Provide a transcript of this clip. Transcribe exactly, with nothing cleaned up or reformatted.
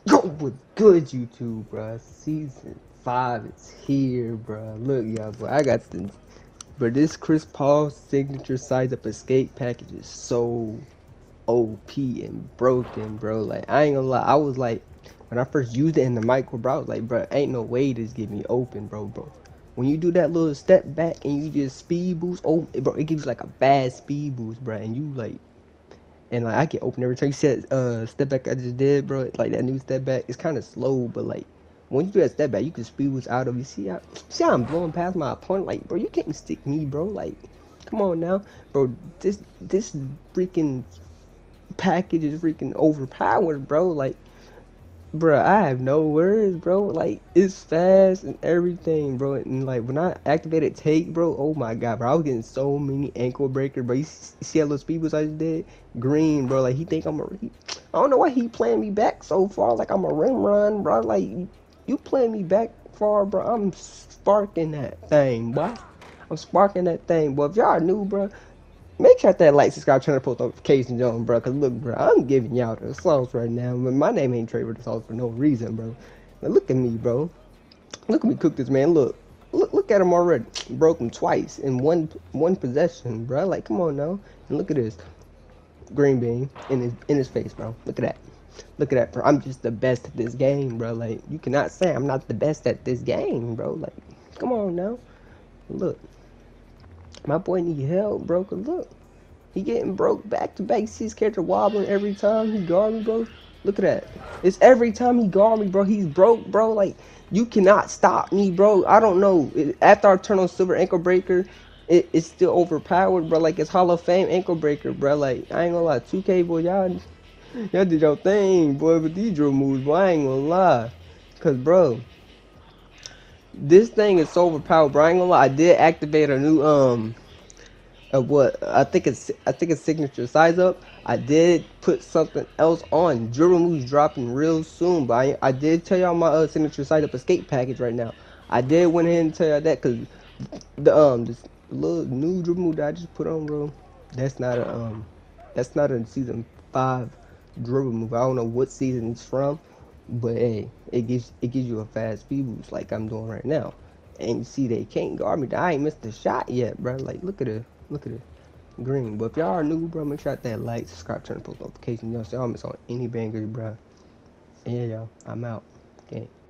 Yo, what's good, YouTube, bruh? Season five is here, bruh. Look, y'all, boy, I got the, but this Chris Paul signature size up escape package is so O P and broken, bro. Like, I ain't gonna lie, I was like, when I first used it in the micro, bro, I was like, bro, ain't no way this get me open, bro, bro. When you do that little step back and you just speed boost, oh, bro, it gives you like a bad speed boost, bro, and you like and like I get open every time. You said uh step back I just did, bro. Like that new step back, it's kind of slow, but like when you do that step back, you can speed what's out of you. See how see how I'm blowing past my opponent? Like, bro, you can't stick me, bro. Like, come on now, bro. This this freaking package is freaking overpowered, bro. Like, bro, I have no words, bro. Like, it's fast and everything, bro. And like when I activated take, bro, oh my god, bro, I was getting so many ankle breakers, bro. You see how little speed was I just did? Green, bro. Like he think I'm a. He, I don't know why he playing me back so far. Like I'm a rim run, bro. Like you playing me back far, bro. I'm sparking that thing, boy. I'm sparking that thing, boy. If y'all new, bro, make sure that like, subscribe, turn the post notifications on, bro. Cause look, bro, I'm giving y'all the sauce right now. But my name ain't Trevor the Sauce for no reason, bro. Now look at me, bro. Look at me cook this man. Look, look, look at him already. Broke him twice in one one possession, bro. Like, come on now. And look at this green bean in his in his face, bro. Look at that. Look at that, bro. I'm just the best at this game, bro. Like, you cannot say I'm not the best at this game, bro. Like, come on now. Look, my boy need help, bro. Cause look. He getting broke back to back. You see his character wobbling every time he guard me, bro. Look at that. It's every time he guard me, bro. He's broke, bro. Like, you cannot stop me, bro. I don't know. After I turn on Silver Ankle Breaker, it, it's still overpowered, bro. Like, it's Hall of Fame Ankle Breaker, bro. Like, I ain't gonna lie. two K, boy, y'all, y'all did your thing, boy, with these drill moves, boy. I ain't gonna lie. Cause, bro, this thing is so overpowered, bro. I ain't gonna lie. I did activate a new, um, of what I think it's I think it's signature size up. I did put something else on. Dribble moves dropping real soon, but I, I did tell y'all my uh, signature size up escape package right now. I did went ahead and tell y'all that because the um this little new dribble move that I just put on, bro. That's not a um that's not a season five dribble move. I don't know what season it's from, but hey, it gives it gives you a fast speed boost like I'm doing right now. And you see they can't guard me. I ain't missed a shot yet, bro. Like look at it. Look at it. Green. But if y'all are new, bro, make sure that like, subscribe, turn the post notifications. Y'all so y'all miss on any bangers, bro. And yeah, y'all. I'm out. Okay.